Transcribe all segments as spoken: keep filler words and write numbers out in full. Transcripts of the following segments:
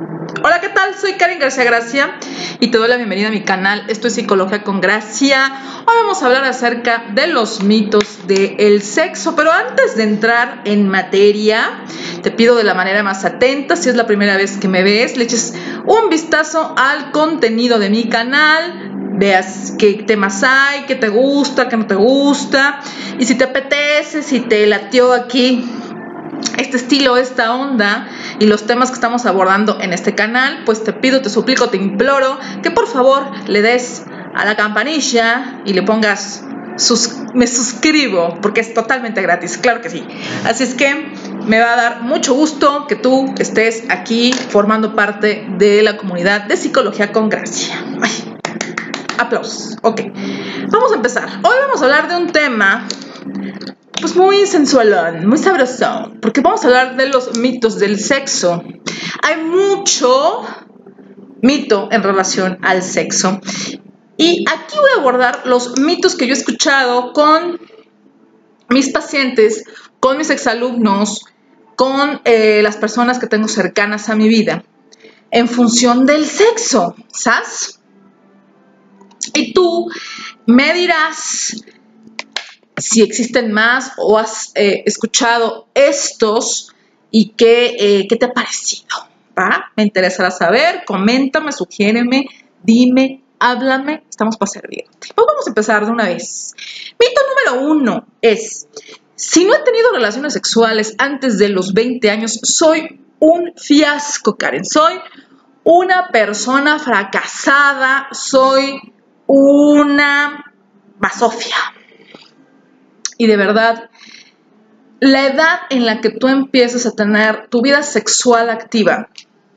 Hola, ¿qué tal? Soy Karen García Gracia y te doy la bienvenida a mi canal. Esto es Psicología con Gracia. Hoy vamos a hablar acerca de los mitos del sexo, pero antes de entrar en materia, te pido de la manera más atenta, si es la primera vez que me ves, le eches un vistazo al contenido de mi canal, veas qué temas hay, qué te gusta, qué no te gusta, y si te apetece, si te latió aquí este estilo, esta onda y los temas que estamos abordando en este canal, pues te pido, te suplico, te imploro que por favor le des a la campanilla y le pongas sus, me suscribo, porque es totalmente gratis, claro que sí. Así es que me va a dar mucho gusto que tú estés aquí formando parte de la comunidad de Psicología con Gracia. Ay, aplausos. Ok, vamos a empezar. Hoy vamos a hablar de un tema pues muy sensualón, muy sabroso, porque vamos a hablar de los mitos del sexo. Hay mucho mito en relación al sexo y aquí voy a abordar los mitos que yo he escuchado con mis pacientes, con mis exalumnos, con eh, las personas que tengo cercanas a mi vida en función del sexo, ¿sabes? Y tú me dirás si existen más o has eh, escuchado estos y qué, eh, qué te ha parecido, ¿va? Me interesará saber, coméntame, sugiéreme, dime, háblame, estamos para servirte. Pues vamos a empezar de una vez. Mito número uno es: si no he tenido relaciones sexuales antes de los veinte años, soy un fiasco, Karen. Soy una persona fracasada, soy una basofia. Y de verdad, la edad en la que tú empiezas a tener tu vida sexual activa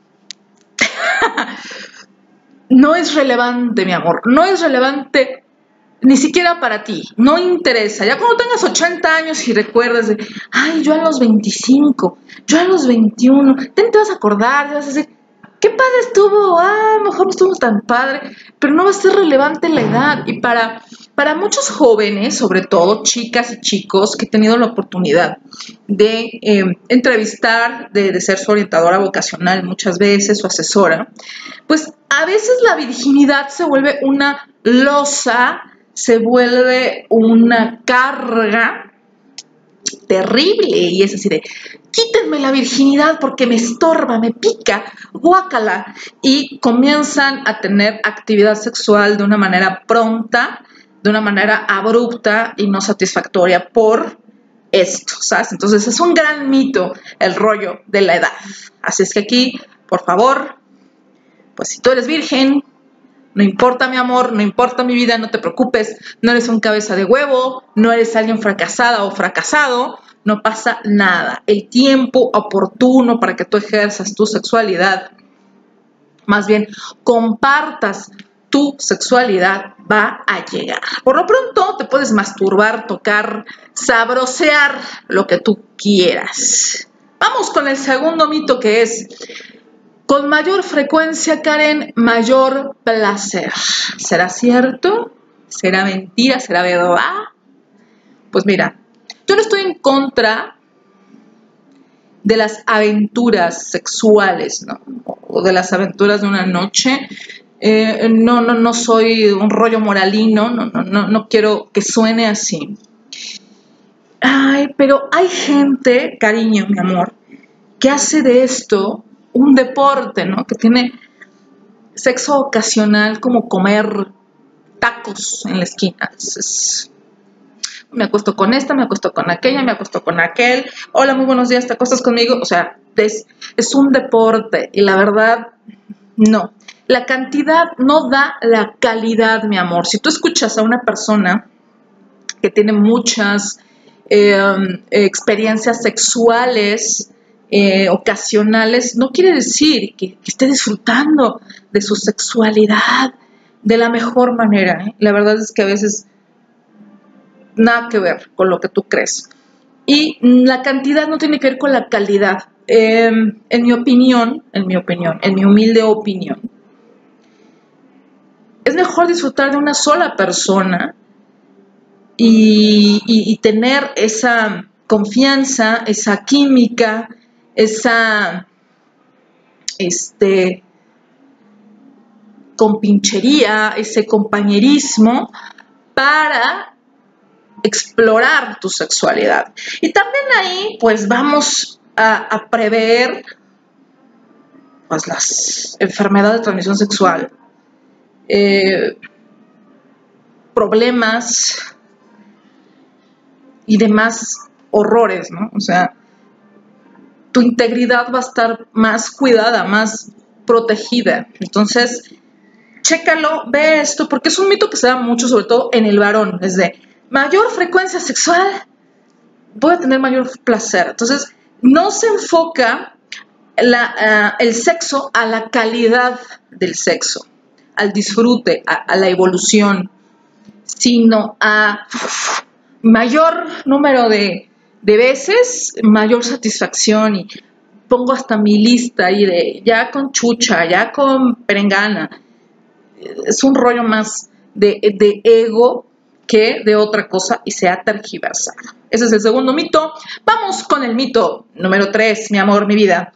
no es relevante, mi amor. No es relevante ni siquiera para ti. No interesa. Ya cuando tengas ochenta años y recuerdas de, ay, yo a los veinticinco, yo a los veintiuno, te, te vas a acordar, te vas a decir, qué padre estuvo, ah, mejor no estuvo tan padre, pero no va a ser relevante la edad. Y para, para muchos jóvenes, sobre todo chicas y chicos que he tenido la oportunidad de eh, entrevistar, de, de ser su orientadora vocacional muchas veces, su asesora, pues a veces la virginidad se vuelve una losa, se vuelve una carga terrible, y es así de, quítenme la virginidad porque me estorba, me pica, guácala, y comienzan a tener actividad sexual de una manera pronta, de una manera abrupta y no satisfactoria por esto, ¿sabes? Entonces es un gran mito el rollo de la edad. Así es que aquí, por favor, pues si tú eres virgen, no importa, mi amor, no importa mi vida, no te preocupes, no eres un cabeza de huevo, no eres alguien fracasada o fracasado, no pasa nada. El tiempo oportuno para que tú ejerzas tu sexualidad, más bien compartas tu sexualidad, va a llegar. Por lo pronto te puedes masturbar, tocar, sabrosear, lo que tú quieras. Vamos con el segundo mito, que es: con mayor frecuencia, Karen, mayor placer. ¿Será cierto? ¿Será mentira? ¿Será verdad? Pues mira, yo no estoy en contra de las aventuras sexuales, ¿no? O de las aventuras de una noche. Eh, no, no, no soy un rollo moralino, no, no, no, no quiero que suene así. Ay, pero hay gente, cariño, mi amor, que hace de esto un deporte, ¿no? Que tiene sexo ocasional como comer tacos en la esquina. Es, me acuesto con esta, me acuesto con aquella, me acuesto con aquel. Hola, muy buenos días, ¿te acuestas conmigo? O sea, es, es un deporte y la verdad, no. La cantidad no da la calidad, mi amor. Si tú escuchas a una persona que tiene muchas eh, experiencias sexuales Eh, ocasionales, no quiere decir que, que esté disfrutando de su sexualidad de la mejor manera, ¿eh? La verdad es que a veces nada que ver con lo que tú crees. Y la cantidad no tiene que ver con la calidad. Eh, en mi opinión, en mi opinión, en mi humilde opinión, es mejor disfrutar de una sola persona y, y, y tener esa confianza, esa química, esa este, compinchería, ese compañerismo para explorar tu sexualidad. Y también ahí pues vamos a, a prever pues las enfermedades de transmisión sexual, eh, problemas y demás horrores, ¿no? O sea, tu integridad va a estar más cuidada, más protegida. Entonces, chécalo, ve esto, porque es un mito que se da mucho, sobre todo en el varón, es de mayor frecuencia sexual, voy a tener mayor placer. Entonces, no se enfoca la, uh, el sexo a la calidad del sexo, al disfrute, a, a la evolución, sino a mayor número de, de veces, mayor satisfacción. Y pongo hasta mi lista ahí de ya con chucha, ya con perengana. Es un rollo más de, de ego que de otra cosa y se ha tergiversado. Ese es el segundo mito. Vamos con el mito número tres, mi amor, mi vida.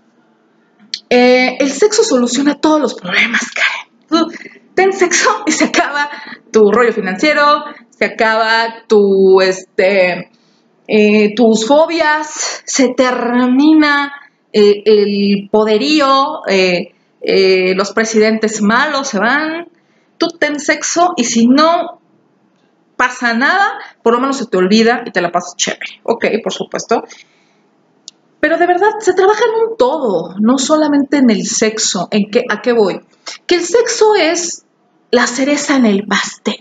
Eh, el sexo soluciona todos los problemas, Karen. Tú ten sexo y se acaba tu rollo financiero, se acaba tu, este, eh, tus fobias, se termina eh, el poderío, eh, eh, los presidentes malos se van. Tú ten sexo y si no pasa nada, por lo menos se te olvida y te la pasas chévere. Ok, por supuesto. Pero de verdad, se trabaja en un todo, no solamente en el sexo. ¿En qué, ¿A qué voy? Que el sexo es la cereza en el pastel.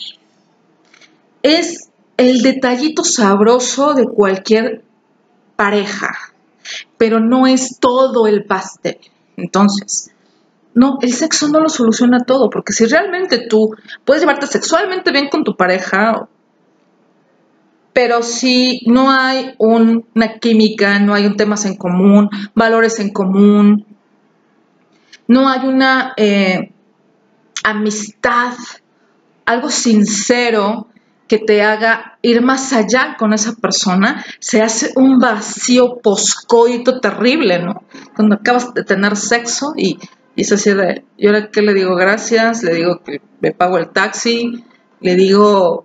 Es el detallito sabroso de cualquier pareja, pero no es todo el pastel. Entonces, no, el sexo no lo soluciona todo, porque si realmente tú puedes llevarte sexualmente bien con tu pareja, pero si no hay un, una química, no hay un temas en común, valores en común, no hay una eh, amistad, algo sincero que te haga ir más allá con esa persona, se hace un vacío poscoito terrible, ¿no? Cuando acabas de tener sexo y, y es así de, ¿y ahora qué le digo? Gracias, le digo que me pago el taxi, le digo,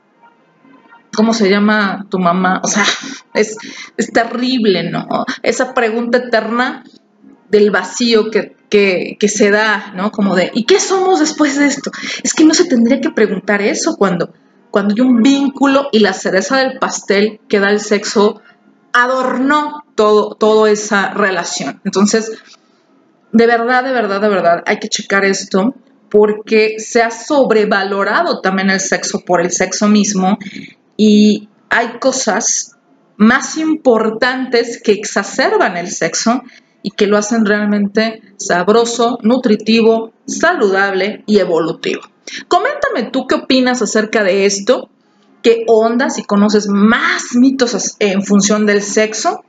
¿cómo se llama tu mamá? O sea, es, es terrible, ¿no? Esa pregunta eterna del vacío que, que, que se da, ¿no? Como de, ¿y qué somos después de esto? Es que no se tendría que preguntar eso cuando, cuando hay un vínculo y la cereza del pastel que da el sexo adornó todo, toda esa relación. Entonces, de verdad, de verdad, de verdad, hay que checar esto porque se ha sobrevalorado también el sexo por el sexo mismo. Y hay cosas más importantes que exacerban el sexo y que lo hacen realmente sabroso, nutritivo, saludable y evolutivo. Coméntame tú qué opinas acerca de esto, qué onda, si conoces más mitos en función del sexo,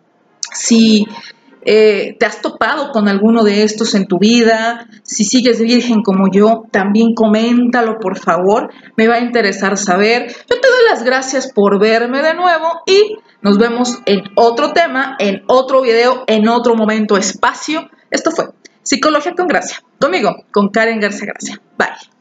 si eh, te has topado con alguno de estos en tu vida, si sigues virgen como yo, también coméntalo por favor, me va a interesar saber. Yo te doy las gracias por verme de nuevo y nos vemos en otro tema, en otro video, en otro momento, espacio. Esto fue Psicología con Gracia, conmigo, con Karen García Gracia. Bye.